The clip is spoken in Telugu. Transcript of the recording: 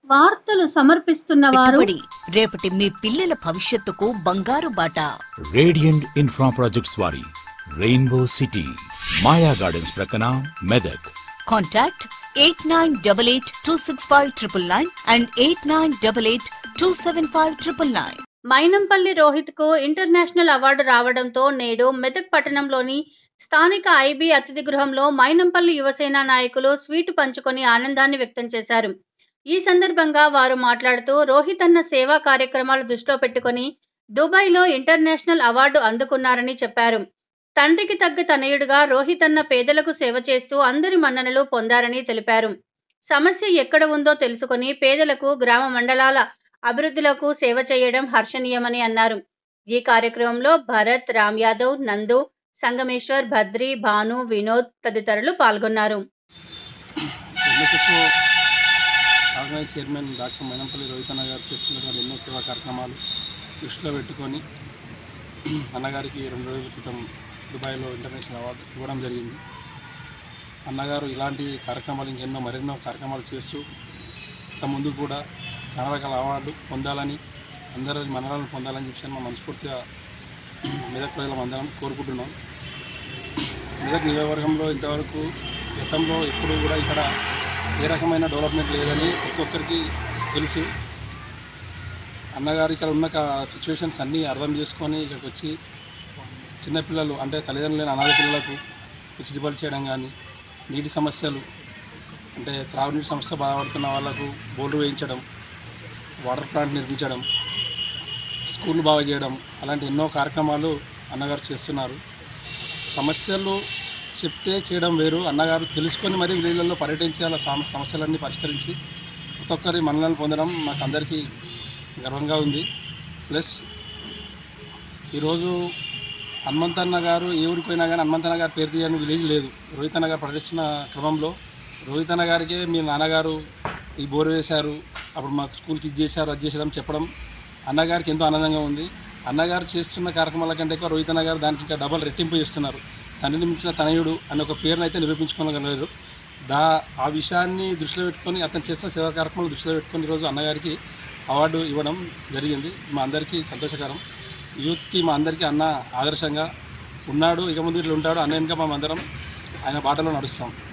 వార్తలు సమర్పిస్తున్న వారు పెట్టుబడి రేపటి మీ పిల్లల భవిష్యత్తుకు బంగారు బాట. రేడియంట్ ఇన్ఫ్రా ప్రాజెక్ట్స్ వారి రెయిన్బో సిటీ మాయా గార్డెన్స్ ప్రక్కన మెదక్. Contact 8988265999 and 8988275999. మైనంపల్లి రోహిత్ కు ఇంటర్నేషనల్ అవార్డు రావడంతో నేడు మెదక్ పట్టణంలోని స్థానిక ఐబీ అతిథి గృహంలో మైనంపల్లి యువసేన నాయకులు స్వీటు పంచుకొని ఆనందాన్ని వ్యక్తం చేశారు. ఈ సందర్భంగా వారు మాట్లాడుతూ రోహిత్ అన్న సేవా కార్యక్రమాలు దృష్టిలో పెట్టుకుని దుబాయ్లో ఇంటర్నేషనల్ అవార్డు అందుకున్నారని చెప్పారు. తండ్రికి తగ్గ తనయుడుగా రోహిత్ అన్న పేదలకు సేవ చేస్తూ అందరి మన్ననలు పొందారని తెలిపారు. సమస్య ఎక్కడ ఉందో తెలుసుకుని పేదలకు గ్రామ మండలాల అభివృద్ధులకు సేవ చేయడం హర్షణీయమని అన్నారు. ఈ కార్యక్రమంలో భరత్, రామ్ యాదవ్, నందు, సంగమేశ్వర్, భద్రి, భాను, వినోద్ తదితరులు పాల్గొన్నారు. చైర్మన్ డాక్టర్ మైనంపల్లి రోహిత్ అన్న గారు చేస్తున్నటువంటి ఎన్నో సేవా కార్యక్రమాలు దృష్టిలో పెట్టుకొని అన్నగారికి 2 రోజుల క్రితం దుబాయ్లో ఇంటర్నేషనల్ అవార్డు ఇవ్వడం జరిగింది. అన్నగారు ఇలాంటి కార్యక్రమాలు ఇంకెన్నో మరెన్నో కార్యక్రమాలు చేస్తూ ఇక ముందు కూడా చాలా రకాల అవార్డు పొందాలని, అందరూ మనలను పొందాలని చెప్పి మనం మనస్ఫూర్తిగా మెదక్ ప్రజలం అందరం కోరుకుంటున్నాం. మెదక్ నియోజకవర్గంలో ఇంతవరకు గతంలో ఎప్పుడు కూడా ఇక్కడ ఏ రకమైన డెవలప్మెంట్ లేదని ఒక్కొక్కరికి తెలుసు. అన్నగారు ఇక్కడ ఉన్న సిచ్యువేషన్స్ అన్నీ అర్థం చేసుకొని ఇక్కడికి వచ్చి చిన్నపిల్లలు అంటే తల్లిదండ్రులు లేని అనాథ పిల్లలకు ఉచిత చేయడం కానీ, నీటి సమస్యలు అంటే త్రాగునీటి సమస్య బాధపడుతున్న వాళ్ళకు బోర్డు వేయించడం, వాటర్ ప్లాంట్ నిర్మించడం, స్కూళ్ళు బాగా చేయడం, అలాంటి ఎన్నో కార్యక్రమాలు అన్నగారు చేస్తున్నారు. సమస్యలు చెప్తే చేయడం వేరు, అన్నగారు తెలుసుకొని మరీ విలేజ్లలో పర్యటించి అలా సమస్యలన్నీ పరిష్కరించి ప్రతి ఒక్కరి మన్ననలు పొందడం మాకు అందరికీ గర్వంగా ఉంది. ప్లస్ ఈరోజు హనుమంతన్న గారు ఏ ఊరికి పోయినా కానీ హనుమంతన్న గారు పేరు తీయని విలేజ్ లేదు. రోహిత్ అన్న గారు పర్యటిస్తున్న క్రమంలో రోహిత్ అన్న గారికే మీ నాన్నగారు ఈ బోరు వేశారు, అప్పుడు మాకు స్కూల్కి ఇది చేశారు, అది చేసేయడం చెప్పడం అన్నగారికి ఎంతో ఆనందంగా ఉంది. అన్నగారు చేస్తున్న కార్యక్రమాల కంటే ఎక్కువ రోహిత్ అన్న గారు దానికి ఇంకా డబల్ రెట్టింపు చేస్తున్నారు. తండ్రిని మించిన తనయుడు అనే ఒక పేరును అయితే నిరూపించుకోగలరు. ఆ విషయాన్ని దృష్టిలో పెట్టుకొని అతను చేస్తున్న సేవా కార్యక్రమాలు దృష్టిలో పెట్టుకొని ఈరోజు అన్నగారికి అవార్డు ఇవ్వడం జరిగింది. మా అందరికీ సంతోషకరం. యూత్కి మా అందరికీ అన్న ఆదర్శంగా ఉన్నాడు, ఇక ముందు ఇట్లా ఉంటాడు అన్న వెనుక మేము అందరం ఆయన బాటలో నడుస్తాం.